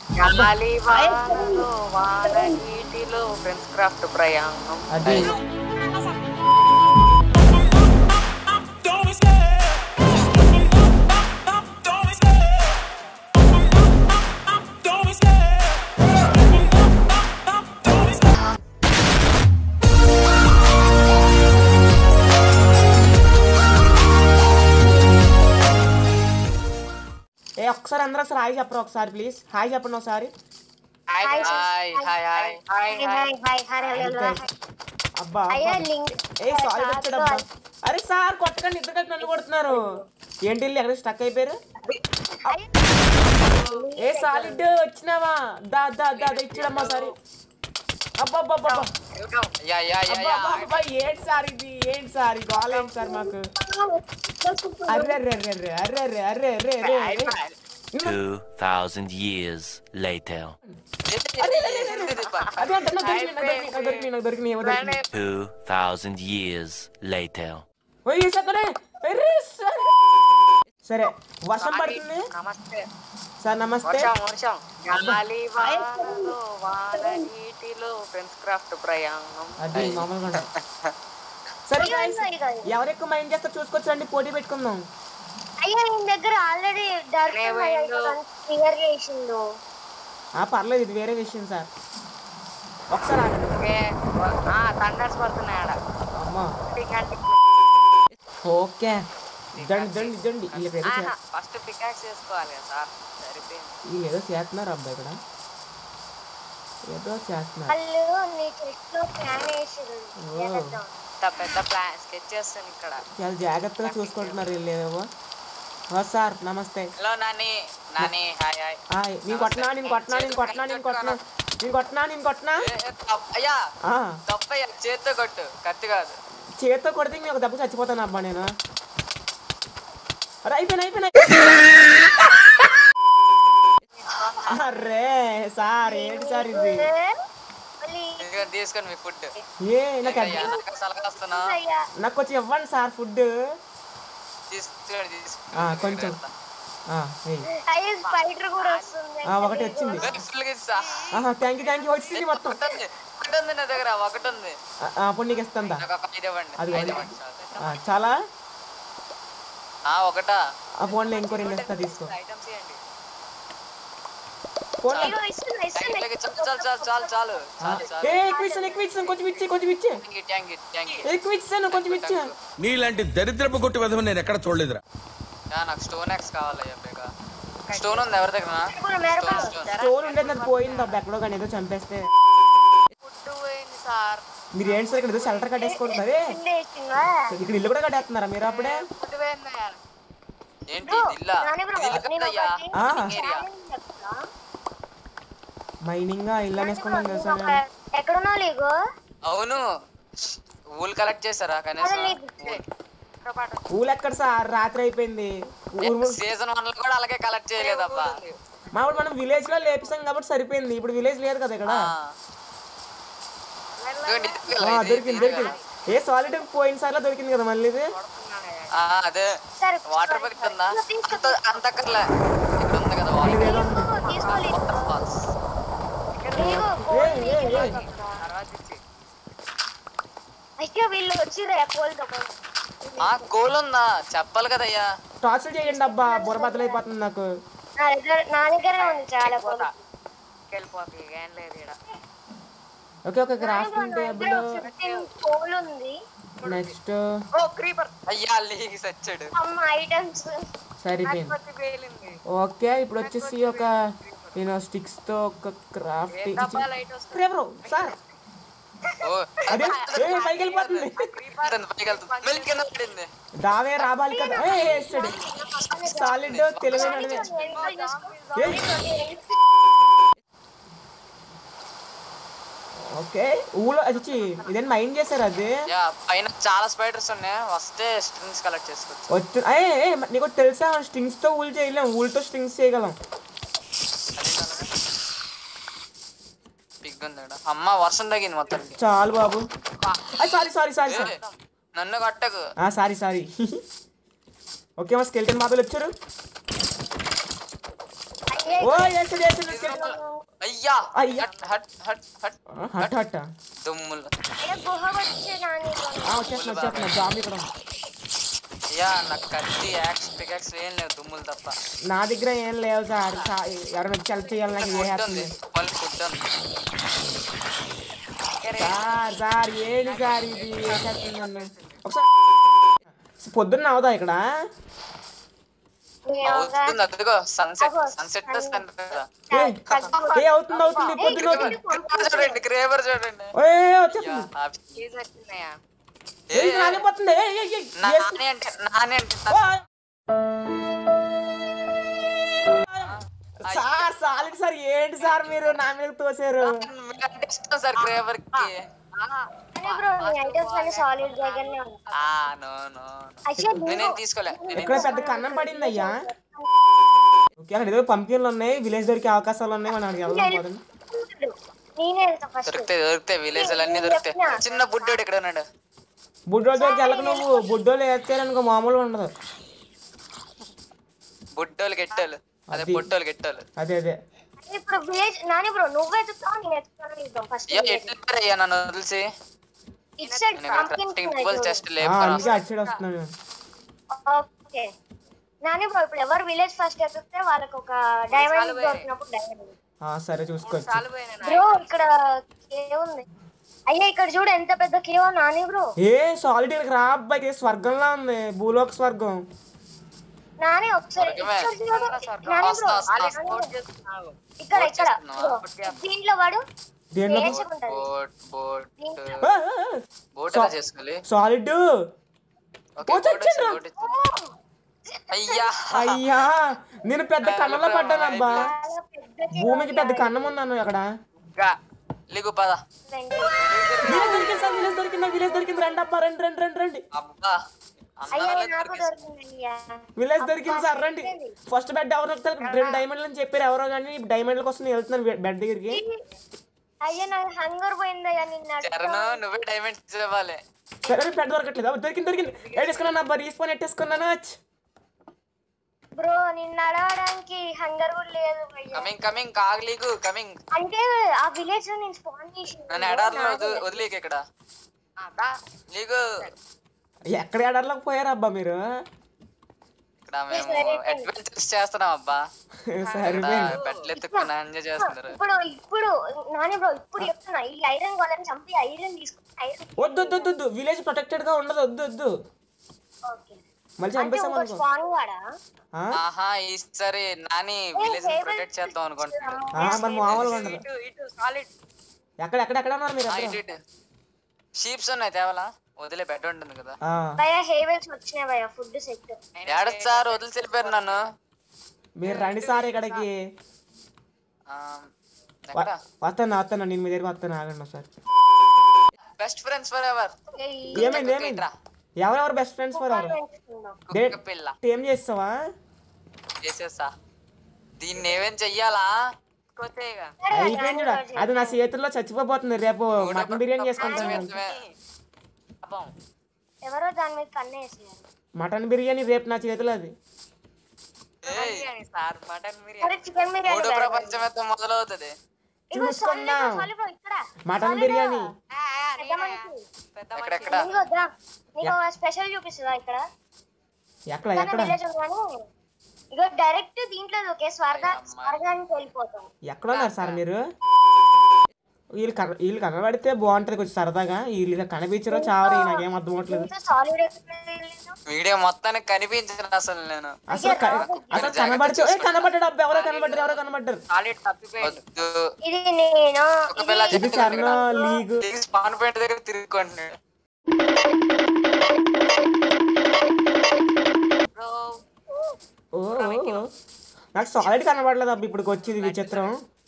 గాలి వానలో వాన నీటిలో ఫ్రెండ్స్ క్రాఫ్ట్ ప్రయాణం. అది ఒకసారి అందరూ ఒకసారి హాయ్ చెప్పరు ఒకసారి ప్లీజ్ హాయ్ చెప్పండి ఒకసారి అబ్బా సారీ వచ్చాడబ్బా అరే సార్ కొట్టకండి ఇద్దరు కలిపి నన్ను కొడుతున్నారు ఏంటి ఎక్కడ స్టక్ అయిపోయారు సాలిడ్ వచ్చినావా దా దా దా ఇచ్చాడమ్మా సారీ అబ్బా ఏంటి సార్ ఇది ఏంటి సార్ ఈ గోల్ ఏంటి సార్ మాకు అర్రే అర్రే అర్రే అర్రే అర్రే అర్రే అర్రే 2000 years later 2000 years later సరే వర్షం పడుతుంది సార్ నమస్తే గాలి వానలో వాన నీటిలో ఫ్రెండ్స్ క్రాఫ్ట్ ప్రయాణం. అది మామూలుగా సరే ఎవరు ఎక్కువ మైండ్ చేస్తారు చూసుకొచ్చండి పోటీ పెట్టుకుందాం. దగ్గర ఆల్రెడీ క్లియర్ చేసిండు పర్లేదు ఇది వేరే విషయం సార్ ఒకసారి థండర్స్ పడుతున్నాయి ఆడ. అమ్మా ఓకే దండి ఫస్ట్ పికాక్స్ చేసుకోవాలి సార్ సరిపోయింది. వీళ్ళు ఏదో చేస్తున్నారు అబ్బాయి ఇక్కడ ఏదో చేస్తున్నారు పెద్ద ప్లాన్ స్కెచ్ చేస్తాను ఇక్కడ చాలా జాగ్రత్తగా చూసుకుంటున్నారు వీళ్ళు ఏవో. సార్ నమస్తే. Hello Nani Nani hi hi hi నేను కొట్టనా అయ్యా తప్పయ్యా చేత్తో కొట్టు కత్తి కాదు. చేత్తో కొడితే నేను ఒక దెబ్బ చచ్చిపోతాను అబ్బా నేను. అరే అయిపోయినా అరే సార్ ఏంటి సార్ ఇది తీసుకొని మీ ఫుడ్ నాకు కొంచెం ఇవ్వండి సార్ ఫుడ్ కొంచెం ఒకటి వచ్చింది థ్యాంక్ యూ వచ్చింది మొత్తం నా దగ్గర ఒకటి ఉంది అప్పుడు నీకు ఇస్తుందా అది చాలా ఒకటా ఆ ఫోన్లో ఇంకో రెండు ఇస్తా తీసుకో నీలాంటి దరిద్రపు కొట్టి విధం నేను ఎక్కడ చూడలేదురా. నాకు స్టోన్ ఎక్స్ కావాలయ్యా స్టోన్ ఉంది ఎవరి దగ్గర స్టోన్ ఉండేది నాకు పోయింది అబ్బా ఎక్కడో కానీ ఏదో చంపేస్తే. మీరు ఏంటి సార్ ఇక్కడ ఏదో షెల్టర్ కట్టేసుకుంటున్నారే ఇక్కడ ఇల్లు కూడా కట్టేస్తున్నారా మీరు అప్పుడే మైనింగ్ ఇల్లు అనేసుకున్నాను తెలుసా అవును ఊలు కలెక్ట్ చేస్తారా కనీసం ఊలు ఎక్కడ సార్ రాత్రి అయిపోయింది సీజన్ 1 లో కూడా అలాగే కలెక్ట్ చేయలేదబ్బా మామూలు మనం విలేజ్ లో లేపిస్తాం కాబట్టి సరిపోయింది ఇప్పుడు విలేజ్ లేదు కదా ఇక్కడ దొరికింది ఏ సాలిడ్ పోయిన సార్లో దొరికింది కదా మళ్ళీ ఇది అదే వాటర్ బకెట్ ఉందా అంత అక్కర్లే ఇక్కడ ఉంది కదా వాటర్ ఫాల్స్ కోల్ ఉందా చెప్పాలి కదయ్యా టార్చర్ చేయండి అబ్బా బుర్ర బద్దలు అయిపోతుంది నాకు okay okay crafting table next సరిపోయింది. ఓకే ఇప్పుడు వచ్చేసి ఒక నేను స్టిక్స్ తో ఒక క్రాఫ్టింగ్ సార్ అదే పైకి వెళ్ళిపోతుంది దావే రావాలి కదా సాలిడ్ తెలివైన ఓకే ఊళ్ళో అది ఇదేం మైండ్ చేశారు అది పైన చాలా స్పైడర్స్ ఉన్నాయి వస్తే స్ట్రింగ్స్ కలెక్ట్ చేసుకోవచ్చు నీకు తెలుసా స్ట్రింగ్స్ తో ఊలు చేయలేం ఊళ్ళతో స్ట్రింగ్స్ చేయగలం అమ్మ వర్షం తగ్గింది మొత్తం చాలు బాబు సారీ నన్ను కట్టకు సారీ ఓకే మా స్కెల్టన్ బాబులు వచ్చారు ఓ ఏసాడు అయ్యా అయ్యా. హట్ హట్ హట్ హట్ హట్ దుమ్ములు గుహ వచ్చే నాని వచ్చేస్తున్నా జాంబీ ఇక్కడ ఉంది. అయ్యా నాకు కత్తి యాక్స్ పికాక్స్ ఏం లేవు దుమ్ములు తప్ప. నా దగ్గర ఏం లేవు సార్ ఎవరైనా వచ్చి హెల్ప్ చేయాలి నాకు ఏ ఫుడ్ ఉంది ఫుడ్ ఉంది. సార్ ఏంటి సార్ ఇది వేసేస్తుంది నన్ను ఒకసారి పొద్దున్న అవుదా ఇక్కడ అవుతుంది అదిగో సన్సెట్ సన్సెట్ కదా. ఏ అవుతుంది పొద్దున్న అవుతుంది. చూడండి క్రేబర్ చూడండి. వచ్చేస్తుంది రాలిపోతుంది. నాని అంటే సార్ సాలిడ్ సార్ ఏంటి సార్ మీరు నా మీద తోసారు. ఇష్టం సార్ క్రేబర్ కి. నేనేం తీసుకోలే. ఇక్కడ పెద్ద కన్నం పడింది అయ్యా. ఓకే అక్కడ ఏదో పంపిణీలు ఉన్నాయి, విలేజ్ దొరికే అవకాశాలు ఉన్నాయి. మనం దొరికితే విలేజ్ అన్ని దొరుకుతాయి. చిన్న బుడ్డోడు ఇక్కడ ఉన్నాడు. బుడ్డోళ్ళ దగ్గరికి వెళ్ళక నువ్వు. బుడ్డోళ్ళు వేస్తారనుకో మామూలుగా ఉండదు. బుడ్డోళ్ళు గెట్టాలు అదే పొట్టోళ్ళు గెట్టాలు అదే అదే. ఇప్పుడు విలేజ్ నాని బ్రో నువ్వు ఎత్తుతావు నేను ఎత్తుతాను ఫస్ట్ ఎట్లయ్యా నన్ను వదిలిసి ఇట్ సైడ్ జస్ట్ అందుకే అటు సైడ్ వస్తున్నాను. ఓకే నాని బ్రో ఇప్పుడు ఎవరు విలేజ్ ఫస్ట్ ఎత్తుతే వాళ్ళకి ఒక డైమండ్ దొరికినప్పుడు డైమండ్ సరే చూసుకోవచ్చు బ్రో. ఇక్కడ కేవ్ ఉంది అయ్యా. ఇక్కడ చూడు ఎంత పెద్ద కేవ్ నాని బ్రో. ఏ సాలిడ్ ఇక్కడికి రా అబ్బాయి, స్వర్గంలా ఉంది, భూలోక స్వర్గం. నాని ఒకసారి ఇక్కడ ఇక్కడ దీంట్లో వాడు సాలిడ్ అయ్యా నేను పెద్ద కన్నంలో పడ్డాను అబ్బా. భూమికి పెద్ద కన్నం ఉందన్ను అక్కడ. విలేజ్ దొరికింది రండి అబ్బా, రండి రండి రండి రండి. విలేజ్ దొరికింది సార్ రండి. ఫస్ట్ బెడ్ ఎవరు వస్తారు? 2 డైమండ్లు అని చెప్పారు ఎవరో, కానీ డైమండ్ల కోసం నేను వెళ్తున్నాను బెడ్ దగ్గరికి. అయ్యా నాకు హంగర్ పోయిందయ్యా నిన్న. నువ్వే డైమండ్స్ ఇవ్వాలి. సరే బెడ్ దొరకట్లేదు. దొరికింది ఎట్టేసుకున్నాను అబ్బా, రీస్పాన్ ఎట్టేసుకున్నాను. బ్రో నిన్న అడగడానికి హంగర్ కూడా లేదు. కమింగ్ కాగలీగు కమింగ్ అంటే ఆ విలేజ్ లో నేను స్పాన్ చేసిన నన్ను ఎడార్లో వదిలేక ఇక్కడ లీగు. ఎక్కడ ఎడార్లోకి పోయారు అబ్బా మీరు? ఇక్కడ మేము అడ్వెంచర్స్ చేస్తున్నాం అబ్బా. బెడ్లు ఎత్తుకున్నా ఎంజాయ్ చేస్తున్నారు. ఇప్పుడు నాని బ్రో ఇప్పుడు చెప్తున్నా ఈ ఐరన్ గోలని చంపి ఐరన్ తీసుకుని వద్దు విలేజ్ ప్రొటెక్టెడ్ గా ఉండదు. వద్దు ఓకే మళ్ళీ చంపేసాం అనుకో. స్పాన్ వాడా ఆహా ఈసారి నాని విలేజ్ ని ప్రొటెక్ట్ చేద్దాం అనుకుంటున్నాడు. మరి మామూలుగా ఉండదు. ఎక్కడ ఉన్నారు మీరు? షీప్స్ ఉన్నాయి తేవాలా? వదిలే బెడ్ ఉంటుంది కదా. హేవెల్స్ వచ్చినాయి భయ్యా ఫుడ్ సెట్. ఏడ సార్ వదిలి వెళ్ళిపోయారు నన్ను. మీరు రండి సార్ ఇక్కడికి. వస్తాను నేను మీ దగ్గర వస్తాను. ఆగండి sir. Best friends forever. ఏమైంది? ఎవరెవరు బెస్ట్ ఫ్రెండ్స్ ఫర్ ఎవరు? ఏం చేస్తావా? చేసేస్తా. దీన్ని ఏమేం చెయ్యాలా? అయిపోయింది చూడ. అది నా చేతుల్లో చచ్చిపోతుంది. రేపు మటన్ బిర్యానీ చేసుకుంటాను. ఎవరో దాని మీద కన్నేసారు. మటన్ బిర్యానీ రేపు నా చేతిలో. అది ప్రపంచం మొదలవుతుంది. చూసుకున్నాం మటన్ బిర్యానీ. స్పెషల్ చూపిస్తుందా ఇక్కడ? ఎక్కడ ఇగో డైరెక్ట్ దీంట్లో స్వర్గానికి వెళ్ళిపోతాం. ఎక్కడ ఉన్నారు సార్ మీరు? వీళ్ళు కనబడితే బాగుంటది కొంచెం సరదాగా. వీళ్ళు కనిపించరో చావరు. నాకేం అర్థం అవట్లేదు. వీడియో మొత్తానికి కనిపించదు అసలు. నేను అసలు కనబడితే కనబడ్డాడు అబ్బా. ఎవరో కనబడ్డారు. ఇది కర్ణ లీగ్ స్పాన్ పాయింట్ దగ్గర తిరుగుకుంటున్నాడు. నాకు సాలిడ్ కనబడలేదు అబ్బా. ఇప్పుడు వచ్చింది విచిత్రం.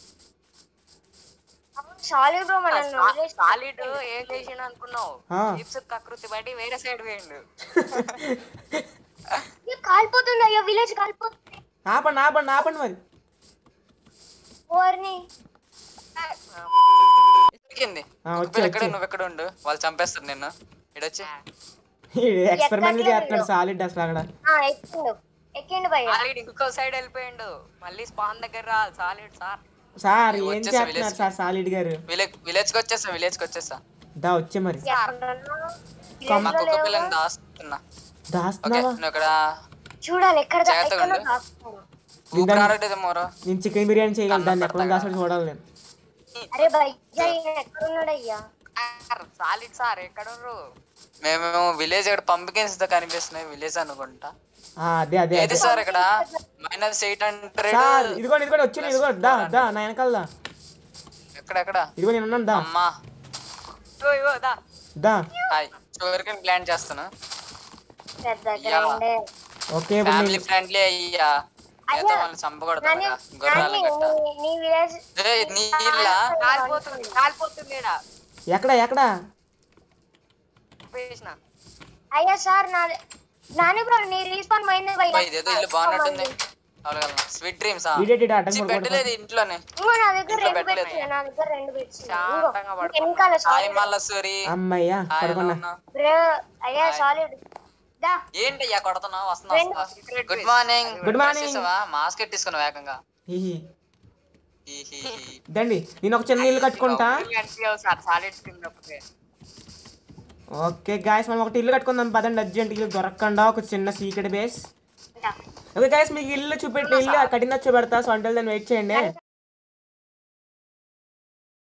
సాలిడ్ సాలిడ్ ఏం చేసిండు అనుకున్నావు? కకృతి బట్టి వేరే సైడ్ పోయిండు. కాలిపోతుంది అయ్యో విలేజ్ కాలిపోతుంది. ఆపండి మరి. నువ్వు ఎక్కడ ఉండు, వాళ్ళు చంపేస్తారు నిన్ను. ఇడొచ్చి ఎక్స్పెరిమెంట్ చేస్తున్నాడు సాలిడ్ అసలు. అక్కడ ఎక్కిండు భయ్యా ఆల్రెడీ ఇంకో సైడ్ వెళ్ళిపోయిండు మళ్ళీ స్పాన్ దగ్గర రా సాలిడ్ సార్ సార్ ఏం చేస్తున్నారు సార్ సాలిడ్ గారు విలేజ్ కి వచ్చేసా దా వచ్చే మరి మా కుక్క పిల్లని దాస్తున్నావా ఇక్కడ చూడాలి ఎక్కడ నేను చికెన్ బిర్యానీ చేయగలను దాన్ని ఎక్కడ దాచుకొని చూడాలి నేను అరే భయ్యా ఎక్కడున్నాడయ్యా సాలిడ్ సార్ ఎక్కడ మేము విలేజ్ ఇక్కడ పంపికిన్స్ తో కనిపిస్తున్నాయి విలేజ్ అనుకుంటా అదే అదే ఏది సార్ ఇక్కడ -800 సార్ ఇదిగోండి వచ్చి ఇదిగో దా దా నా వెనకాల దా ఎక్కడ ఇదిగో నేను ఉన్నాను దా అమ్మా ఇగో దా దా షుగర్కేన్ ప్లాంట్ చేస్తాను ఓకే ఫ్యామిలీ ఫ్రెండ్లీ అయ్యా ఏదో వాళ్ళని చంపకూడదు గొర్రెలు గట్ట నీ విలేజ్ నీ ఇల్లా కాలిపోతుంది ఎక్కడ అయ్యా సార్ నాని బ్రో నీ రీస్పాన్ మైండ్ భయ్యా ఇదేదో ఇల్లు బాగున్నట్టుంది స్వీట్ డ్రీమ్స్ పెట్టలేదు ఇంట్లోనే నా దగ్గర రెండు బెడ్స్ వెనకాల అమ్మయ్యా పడుకున్నా బ్రో అయ్యా సాలిడ్ దా ఏంటయ్యా కొడుతున్నావు వస్తున్నా గుడ్ మార్నింగ్ మాస్క్ ఎట్టేసుకున్నావు ఏకంగా దండి నేను ఒక చిన్న ఇల్లు కట్టుకుంటా ఓకే గాయస్ మనం ఒకటి ఇల్లు కట్టుకుందాం పదండి అర్జెంట్ ఇల్లు దొరకకుండా ఒక చిన్న సీక్రెట్ బేస్ ఓకే గాయస్ మీకు ఇల్లు చూపెట్టి ఇల్లు కట్టిన చూపెడతా సో అంటే దాన్ని వెయిట్ చేయండి